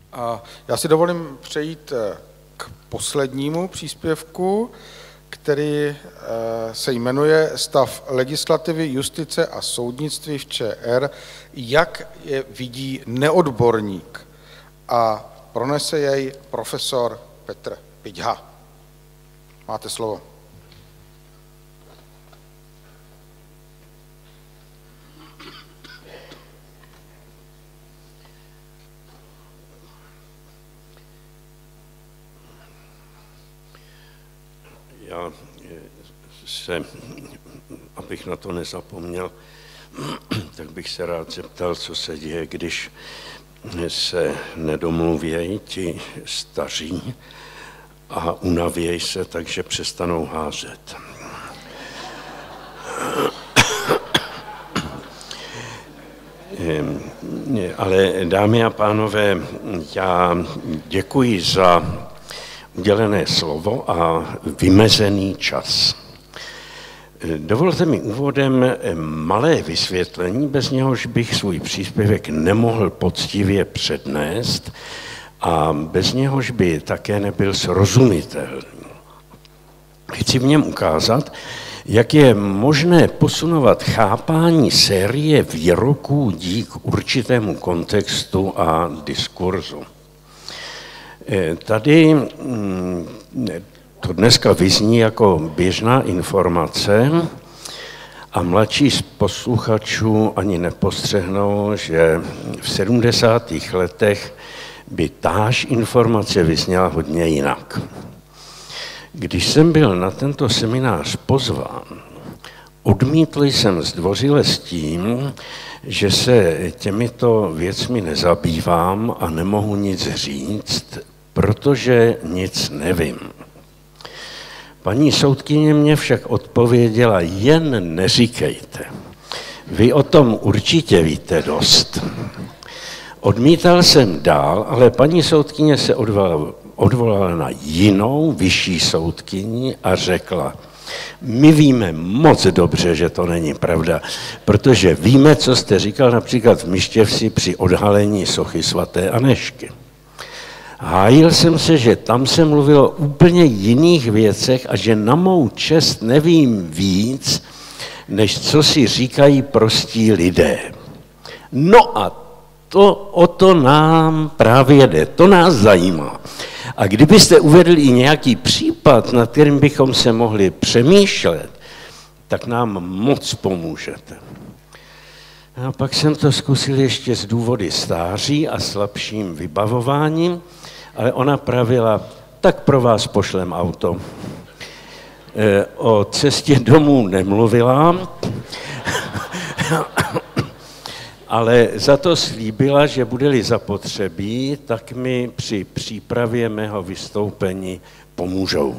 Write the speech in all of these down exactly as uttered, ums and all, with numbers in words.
A já si dovolím přejít k poslednímu příspěvku, který se jmenuje Stav legislativy, justice a soudnictví v ČR, jak je vidí neodborník. A pronese jej profesor Petr Piťha. Máte slovo. Já se, abych na to nezapomněl, tak bych se rád zeptal, co se děje, když se nedomluvějí ti staří a unavějí se, takže přestanou házet. Ale dámy a pánové, já děkuji za udělené slovo a vymezený čas. Dovolte mi úvodem malé vysvětlení, bez něhož bych svůj příspěvek nemohl poctivě přednést a bez něhož by také nebyl srozumitelný. Chci v něm ukázat, jak je možné posunovat chápání série výroků dík určitému kontextu a diskurzu. Tady to dneska vyzní jako běžná informace a mladší z posluchačů ani nepostřehnou, že v sedmdesátých letech by táž informace vyzněla hodně jinak. Když jsem byl na tento seminář pozván, odmítl jsem zdvořile s tím, že se těmito věcmi nezabývám a nemohu nic říct, protože nic nevím. Paní soudkyně mě však odpověděla, jen neříkejte. Vy o tom určitě víte dost. Odmítal jsem dál, ale paní soudkyně se odvolala, odvolala na jinou, vyšší soudkyni a řekla, my víme moc dobře, že to není pravda, protože víme, co jste říkal například v Myštěvsi při odhalení sochy svaté Anežky. Hájil jsem se, že tam se mluvilo o úplně jiných věcech a že na mou čest nevím víc, než co si říkají prostí lidé. No a to, o to nám právě jde, to nás zajímá. A kdybyste uvedli i nějaký případ, nad kterým bychom se mohli přemýšlet, tak nám moc pomůžete. A pak jsem to zkusil ještě z důvody stáří a slabším vybavováním, ale ona pravila, tak pro vás pošlem auto. O cestě domů nemluvila, ale za to slíbila, že bude-li zapotřebí, tak mi při přípravě mého vystoupení pomůžou.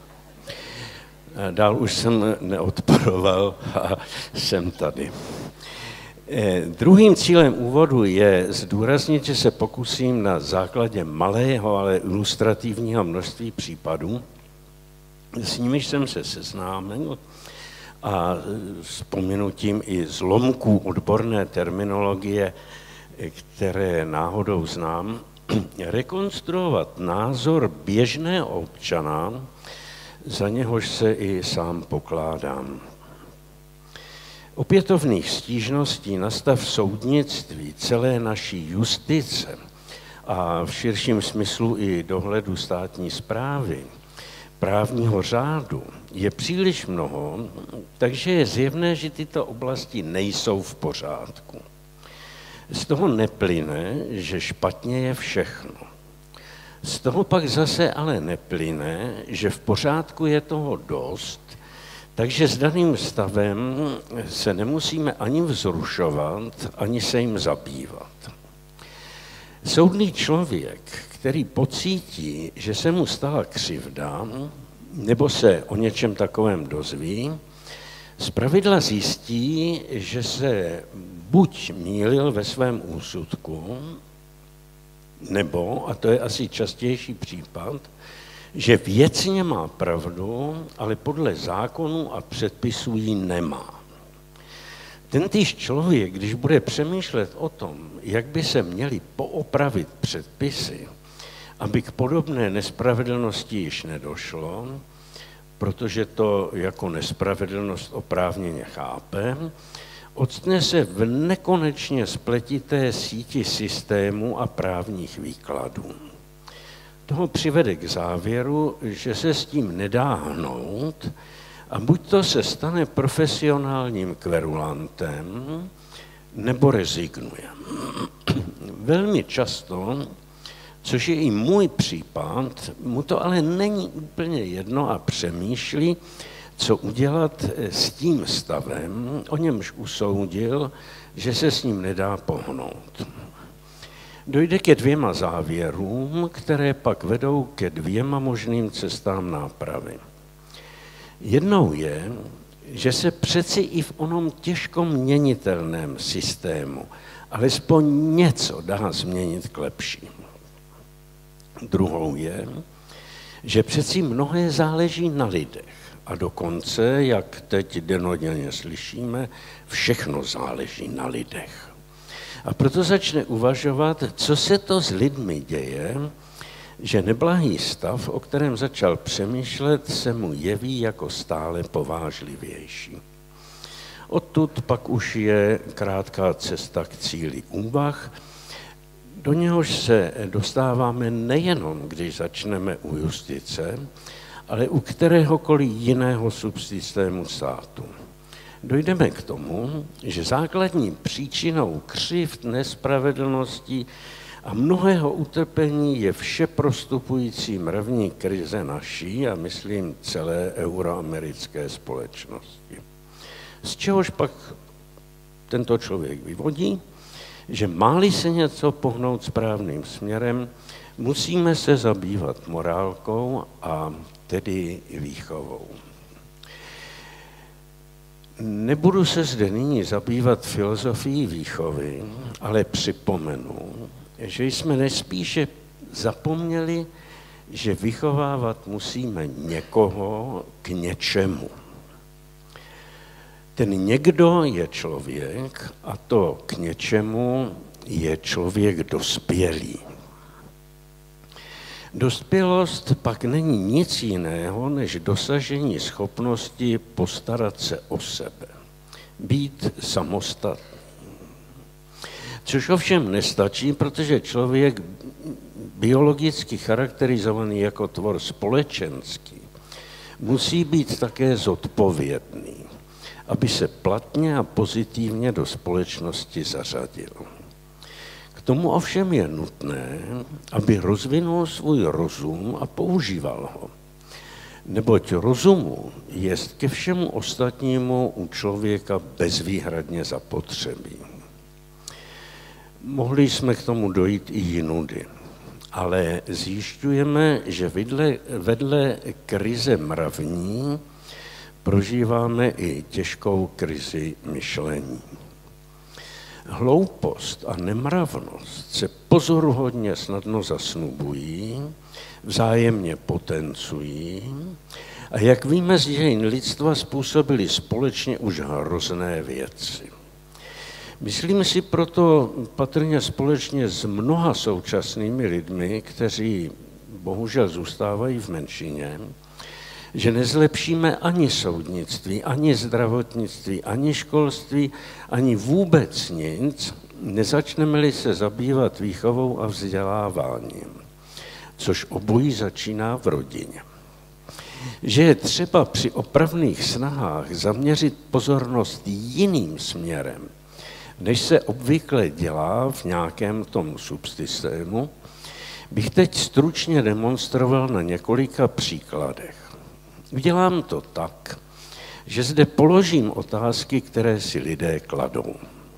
Dál už jsem neodporoval a jsem tady. Druhým cílem úvodu je zdůraznit, že se pokusím na základě malého, ale ilustrativního množství případů, s nimiž jsem se seznámil, a s pominutím i zlomků odborné terminologie, které náhodou znám, rekonstruovat názor běžného občana, za něhož se i sám pokládám. Opětovných stížností na stav soudnictví, celé naší justice a v širším smyslu i dohledu státní správy, právního řádu je příliš mnoho, takže je zjevné, že tyto oblasti nejsou v pořádku. Z toho neplyne, že špatně je všechno. Z toho pak zase ale neplyne, že v pořádku je toho dost, takže s daným stavem se nemusíme ani vzrušovat, ani se jim zabývat. Soudný člověk, který pocítí, že se mu stala křivda, nebo se o něčem takovém dozví, zpravidla zjistí, že se buď mýlil ve svém úsudku, nebo, a to je asi častější případ, že věcně má pravdu, ale podle zákonů a předpisů ji nemá. Tentýž člověk, když bude přemýšlet o tom, jak by se měly poopravit předpisy, aby k podobné nespravedlnosti již nedošlo, protože to jako nespravedlnost oprávněně chápe, octne se v nekonečně spletité síti systémů a právních výkladů. Toho přivede k závěru, že se s tím nedá hnout a buď to se stane profesionálním kverulantem, nebo rezignuje. Velmi často, což je i můj případ, mu to ale není úplně jedno a přemýšlí, co udělat s tím stavem, o němž usoudil, že se s ním nedá pohnout. Dojde ke dvěma závěrům, které pak vedou ke dvěma možným cestám nápravy. Jednou je, že se přeci i v onom těžko měnitelném systému alespoň něco dá změnit k lepšímu. Druhou je, že přeci mnohé záleží na lidech. A dokonce, jak teď dennodenně slyšíme, všechno záleží na lidech. A proto začne uvažovat, co se to s lidmi děje, že neblahý stav, o kterém začal přemýšlet, se mu jeví jako stále povážlivější. Odtud pak už je krátká cesta k cíli úvah, do něhož se dostáváme nejenom, když začneme u justice, ale u kteréhokoliv jiného subsystému státu. Dojdeme k tomu, že základní příčinou křivd, nespravedlností a mnohého utrpení je vše prostupující mravní krize naší a myslím celé euroamerické společnosti. Z čehož pak tento člověk vyvodí, že má-li se něco pohnout správným směrem, musíme se zabývat morálkou a tedy výchovou. Nebudu se zde nyní zabývat filozofií výchovy, ale připomenu, že jsme nejspíše zapomněli, že vychovávat musíme někoho k něčemu. Ten někdo je člověk a to k něčemu je člověk dospělý. Dospělost pak není nic jiného, než dosažení schopnosti postarat se o sebe, být samostatný. Což ovšem nestačí, protože člověk biologicky charakterizovaný jako tvor společenský musí být také zodpovědný, aby se platně a pozitivně do společnosti zařadil. K tomu ovšem je nutné, aby rozvinul svůj rozum a používal ho. Neboť rozumu je ke všemu ostatnímu u člověka bezvýhradně zapotřebí. Mohli jsme k tomu dojít i jinudy, ale zjišťujeme, že vedle, vedle krize mravní prožíváme i těžkou krizi myšlení. Hloupost a nemravnost se pozoruhodně snadno zasnubují, vzájemně potencují a jak víme z dějin lidstva, způsobili společně už hrozné věci. Myslím si proto patrně společně s mnoha současnými lidmi, kteří bohužel zůstávají v menšině, že nezlepšíme ani soudnictví, ani zdravotnictví, ani školství, ani vůbec nic, nezačneme-li se zabývat výchovou a vzděláváním, což obojí začíná v rodině. Že je třeba při opravných snahách zaměřit pozornost jiným směrem, než se obvykle dělá v nějakém tom subsystému, bych teď stručně demonstroval na několika příkladech. Udělám to tak, že zde položím otázky, které si lidé kladou.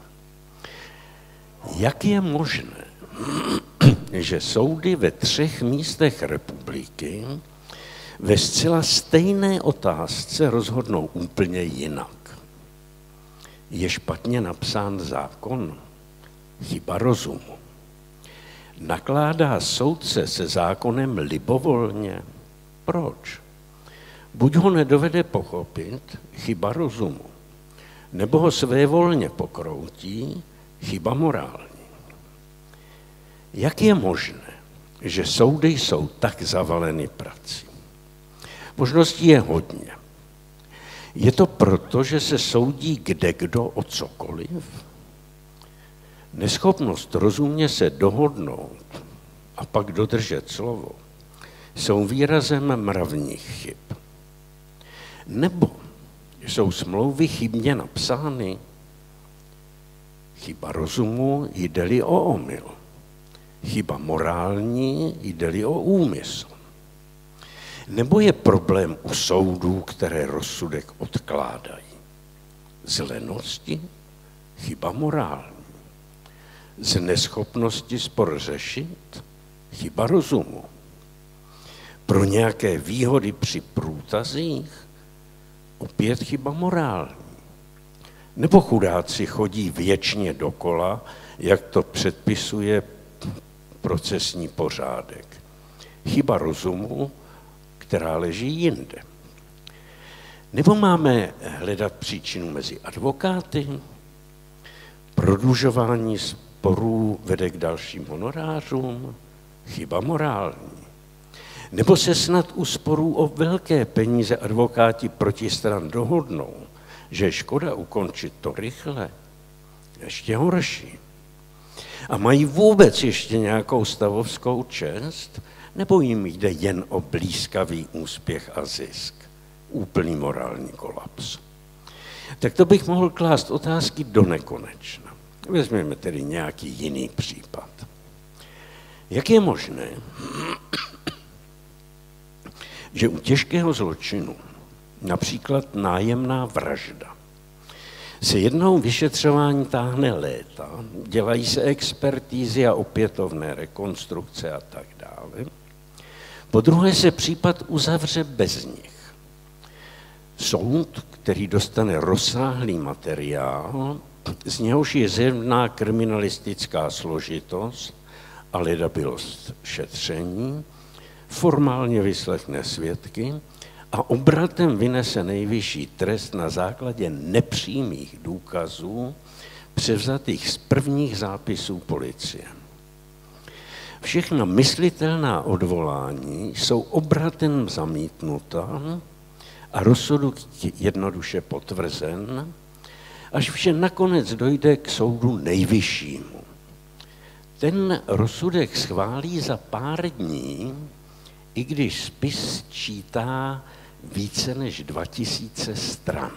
Jak je možné, že soudy ve třech místech republiky ve zcela stejné otázce rozhodnou úplně jinak? Je špatně napsán zákon? Chyba rozumu. Nakládá soudce se zákonem libovolně? Proč? Buď ho nedovede pochopit, chyba rozumu. nebo ho svévolně pokroutí, chyba morální. Jak je možné, že soudy jsou tak zavaleny prací? Možností je hodně. Je to proto, že se soudí kdekdo o cokoliv? Neschopnost rozumně se dohodnout a pak dodržet slovo jsou výrazem mravních chyb. Nebo jsou smlouvy chybně napsány? Chyba rozumu, jde-li o omyl. Chyba morální, jde-li o úmysl. Nebo je problém u soudů, které rozsudek odkládají? Z lenosti? Chyba morální. Z neschopnosti spor řešit? Chyba rozumu. Pro nějaké výhody při průtazích? Opět chyba morální. Nebo chudáci chodí věčně dokola, jak to předpisuje procesní pořádek? Chyba rozumu, která leží jinde. Nebo máme hledat příčinu mezi advokáty? Prodlužování sporů vede k dalším honorářům? Chyba morální. Nebo se snad u sporů o velké peníze advokáti protistran dohodnou, že je škoda ukončit to rychle? Ještě horší. A mají vůbec ještě nějakou stavovskou čest? Nebo jim jde jen o blízkavý úspěch a zisk? Úplný morální kolaps. Tak to bych mohl klást otázky do nekonečna. Vezměme tedy nějaký jiný případ. Jak je možné, že u těžkého zločinu, například nájemná vražda, se jednou vyšetřování táhne léta, dělají se expertízy a opětovné rekonstrukce a tak dále. Po druhé se případ uzavře bez nich. Soud, který dostane rozsáhlý materiál, z něhož je zjevná kriminalistická složitost a ledabilost šetření, formálně vyslechne svědky a obratem vynese nejvyšší trest na základě nepřímých důkazů převzatých z prvních zápisů policie. Všechna myslitelná odvolání jsou obratem zamítnuta a rozsudek jednoduše potvrzen, až vše nakonec dojde k soudu nejvyššímu. Ten rozsudek schválí za pár dní, i když spis čítá více než dva tisíce stran.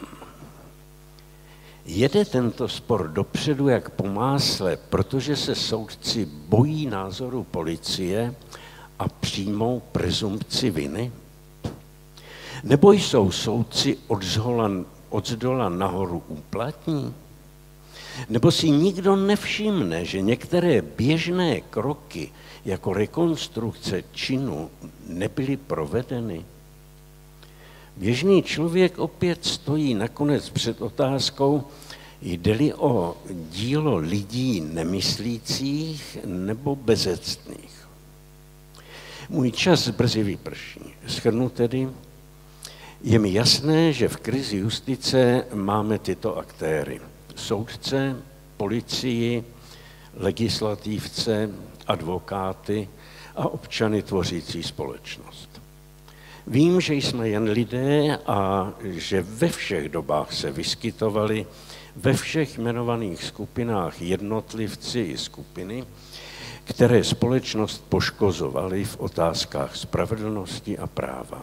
Jede tento spor dopředu jak po másle, protože se soudci bojí názoru policie a přijmou prezumpci viny? Nebo jsou soudci od zhola, od zdola nahoru úplatní? Nebo si nikdo nevšimne, že některé běžné kroky jako rekonstrukce činu nebyly provedeny? Běžný člověk opět stojí nakonec před otázkou, jde-li o dílo lidí nemyslících nebo bezectných. Můj čas brzy vyprší. Shrnu tedy, je mi jasné, že v krizi justice máme tyto aktéry. Soudce, policii, legislativce, advokáty a občany tvořící společnost. Vím, že jsme jen lidé a že ve všech dobách se vyskytovali ve všech jmenovaných skupinách jednotlivci i skupiny, které společnost poškozovaly v otázkách spravedlnosti a práva.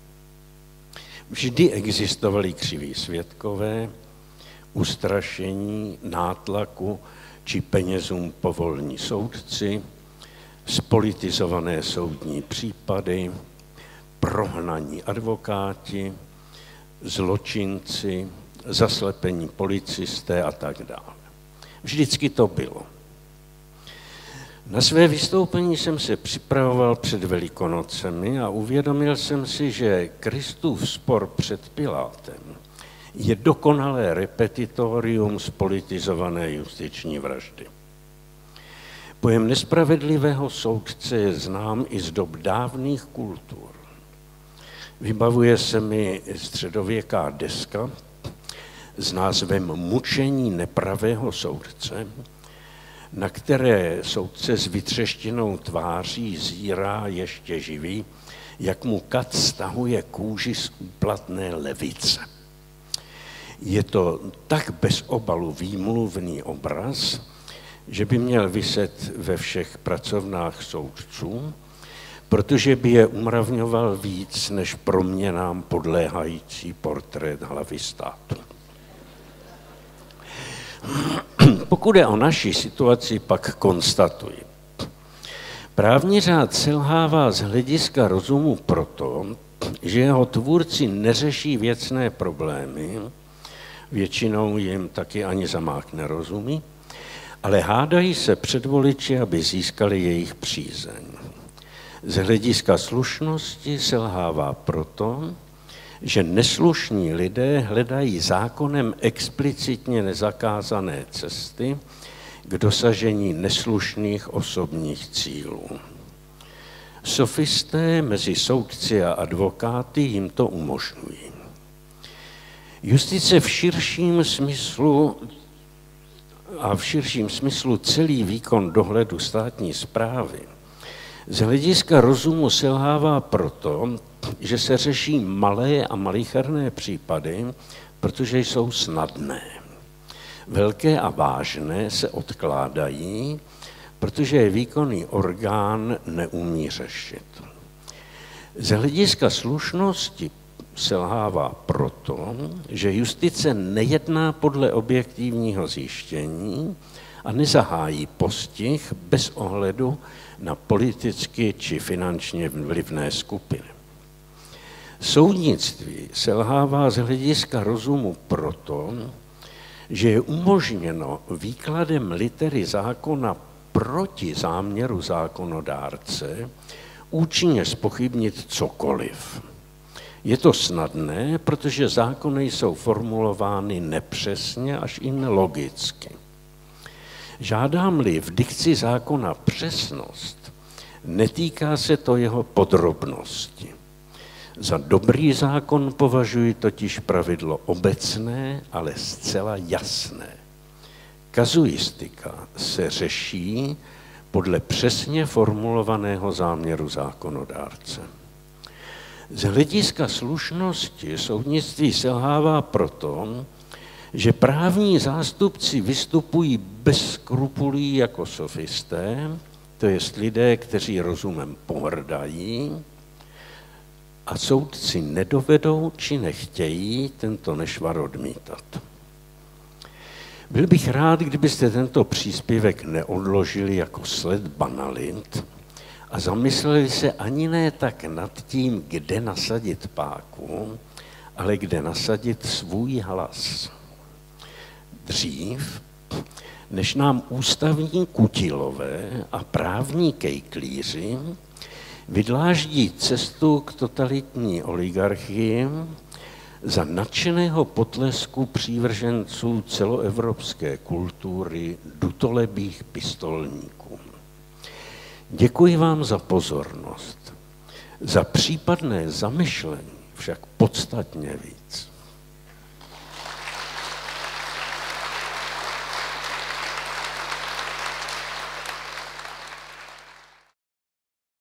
Vždy existovali křiví svědkové, ustrašení, nátlaku či penězům povolní soudci, spolitizované soudní případy, prohnaní advokáti, zločinci, zaslepení policisté a tak dále. Vždycky to bylo. Na své vystoupení jsem se připravoval před Velikonocemi a uvědomil jsem si, že Kristův spor před Pilátem je dokonalé repetitorium spolitizované justiční vraždy. Pojem nespravedlivého soudce je znám i z dob dávných kultur. Vybavuje se mi středověká deska s názvem Mučení nepravého soudce, na které soudce s vytřeštěnou tváří zírá ještě živý, jak mu kat stahuje kůži z úplatné levice. Je to tak bez obalu výmluvný obraz, že by měl viset ve všech pracovnách soudců, protože by je umravňoval víc než proměnám podléhající portrét hlavy státu. Pokud je o naší situaci, pak konstatuji. Právní řád selhává z hlediska rozumu proto, že jeho tvůrci neřeší věcné problémy, většinou jim taky ani zamák nerozumí, ale hádají se před voliči, aby získali jejich přízeň. Z hlediska slušnosti selhává proto, že neslušní lidé hledají zákonem explicitně nezakázané cesty k dosažení neslušných osobních cílů. Sofisté mezi soudci a advokáty jim to umožňují. Justice v širším smyslu a v širším smyslu celý výkon dohledu státní správy z hlediska rozumu selhává proto, že se řeší malé a malicherné případy, protože jsou snadné. Velké a vážné se odkládají, protože je výkonný orgán neumí řešit. Z hlediska slušnosti selhává proto, že justice nejedná podle objektivního zjištění a nezahájí postih bez ohledu na politicky či finančně vlivné skupiny. Soudnictví selhává z hlediska rozumu proto, že je umožněno výkladem litery zákona proti záměru zákonodárce účinně zpochybnit cokoliv. Je to snadné, protože zákony jsou formulovány nepřesně až i nelogicky. Žádám-li v dikci zákona přesnost, netýká se to jeho podrobnosti. Za dobrý zákon považuji totiž pravidlo obecné, ale zcela jasné. Kazuistika se řeší podle přesně formulovaného záměru zákonodárce. Z hlediska slušnosti soudnictví selhává proto, že právní zástupci vystupují bez skrupulí jako sofisté, to jest lidé, kteří rozumem pohrdají, a soudci nedovedou či nechtějí tento nešvar odmítat. Byl bych rád, kdybyste tento příspěvek neodložili jako sled banalit a zamysleli se ani ne tak nad tím, kde nasadit páku, ale kde nasadit svůj hlas. Dřív, než nám ústavní kutilové a právní kejklíři vydláždí cestu k totalitní oligarchii za nadšeného potlesku přívrženců celoevropské kultury dutolebých pistolníků. Děkuji vám za pozornost. Za případné zamyšlení však podstatně víc.